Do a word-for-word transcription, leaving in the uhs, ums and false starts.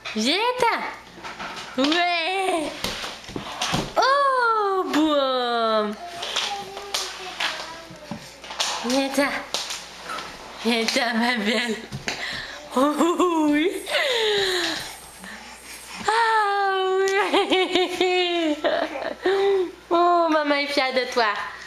Viens-t'en. Ouais. Oh, boum. Viens-t'en. Viens-t'en, ma belle. Oh, oui. Ah, oui. Oh, maman est fière de toi.